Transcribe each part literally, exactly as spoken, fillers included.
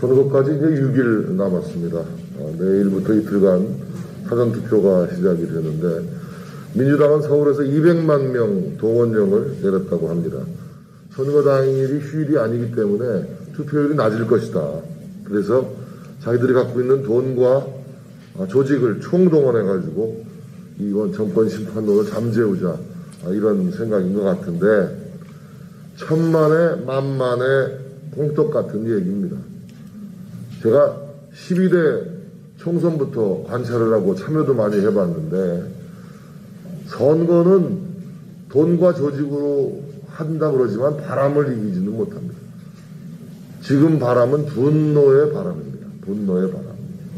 선거까지 이제 육 일 남았습니다. 어, 내일부터 이틀간 사전투표가 시작이 되는데, 민주당은 서울에서 이백만 명 동원령을 내렸다고 합니다. 선거 당일이 휴일이 아니기 때문에 투표율이 낮을 것이다. 그래서 자기들이 갖고 있는 돈과 조직을 총동원해가지고 이번 정권 심판론을 잠재우자, 이런 생각인 것 같은데, 천만에 만만에 공떡 같은 얘기입니다. 제가 십이 대 총선부터 관찰을 하고 참여도 많이 해봤는데, 선거는 돈과 조직으로 한다 그러지만 바람을 이기지는 못합니다. 지금 바람은 분노의 바람입니다. 분노의 바람.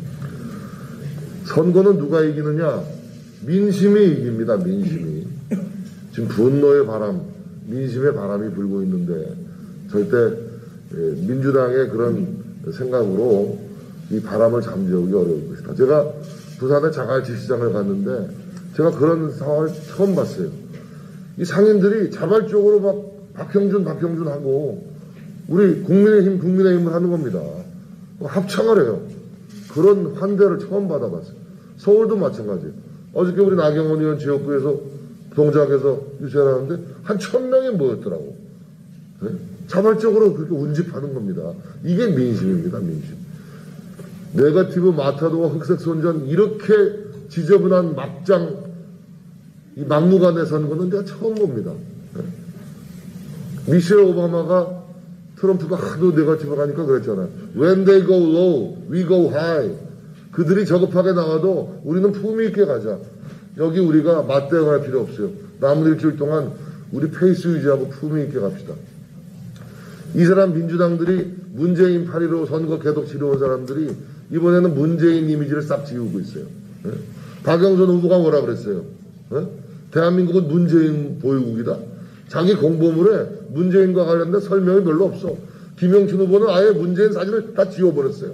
선거는 누가 이기느냐? 민심이 이깁니다. 민심이. 지금 분노의 바람, 민심의 바람이 불고 있는데, 절대 민주당의 그런 생각으로 이 바람을 잠재우기 어려울 것이다. 제가 부산의 자갈치 시장을 갔는데 제가 그런 상황을 처음 봤어요. 이 상인들이 자발적으로 막 박형준 박형준 하고 우리 국민의힘 국민의힘을 하는 겁니다. 합창을 해요. 그런 환대를 처음 받아봤어요. 서울도 마찬가지예요. 어저께 우리 나경원 의원 지역구에서 동작에서 유세를 하는데 한 천 명이 모였더라고. 네? 자발적으로 그렇게 운집하는 겁니다. 이게 민심입니다. 민심. 네거티브 마타도와 흑색손전 이렇게 지저분한 막장 이 막무가내 선거는 내가 처음 봅니다. 네? 미셸 오바마가 트럼프가 하도 네거티브 가니까 그랬잖아요. When they go low, we go high. 그들이 저급하게 나가도 우리는 품위 있게 가자. 여기 우리가 맞대응할 필요 없어요. 남은 일주일 동안 우리 페이스 유지하고 품위 있게 갑시다. 이 사람 민주당들이 문재인 팔 일오 선거 계속 치러온 사람들이 이번에는 문재인 이미지를 싹 지우고 있어요. 네? 박영선 후보가 뭐라 그랬어요? 네? 대한민국은 문재인 보유국이다. 자기 공보물에 문재인과 관련된 설명이 별로 없어. 김영춘 후보는 아예 문재인 사진을 다 지워버렸어요.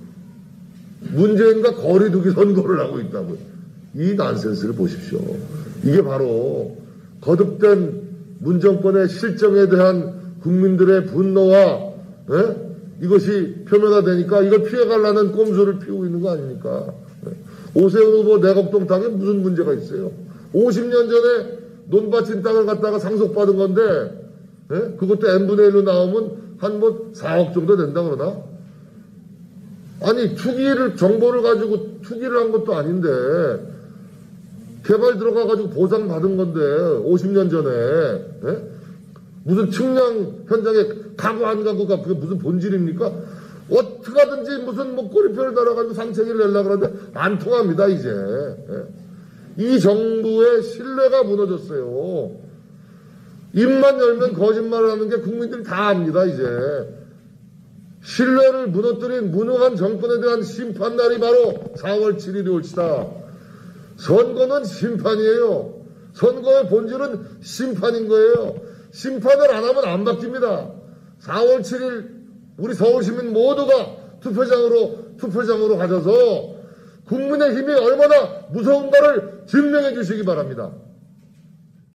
문재인과 거리두기 선거를 하고 있다고요. 이 난센스를 보십시오. 이게 바로 거듭된 문정권의 실정에 대한 국민들의 분노와 예? 이것이 표면화되니까 이걸 피해가려는 꼼수를 피우고 있는 거 아닙니까? 예? 오세훈 후보 내곡동 땅에 무슨 문제가 있어요? 오십 년 전에 논밭인 땅을 갖다가 상속받은 건데 예? 그것도 n분의 일로 나오면 한 뭐 사억 정도 된다 그러나? 아니 투기를 정보를 가지고 투기를 한 것도 아닌데 개발 들어가가지고 보상받은 건데 오십 년 전에 예? 무슨 측량 현장에 가구 안 가구가 그게 무슨 본질입니까? 어떻게 하든지 무슨 뭐 꼬리표를 달아가지고 상책을 내려고 그러는데 안 통합니다 이제. 예. 이 정부의 신뢰가 무너졌어요. 입만 열면 거짓말을 하는 게 국민들이 다 압니다 이제. 신뢰를 무너뜨린 무능한 정권에 대한 심판날이 바로 사월 칠일이 올시다. 선거는 심판이에요. 선거의 본질은 심판인 거예요. 심판을 안 하면 안 바뀝니다. 사월 칠일 우리 서울시민 모두가 투표장으로 투표장으로 가셔서 국민의 힘이 얼마나 무서운가를 증명해 주시기 바랍니다.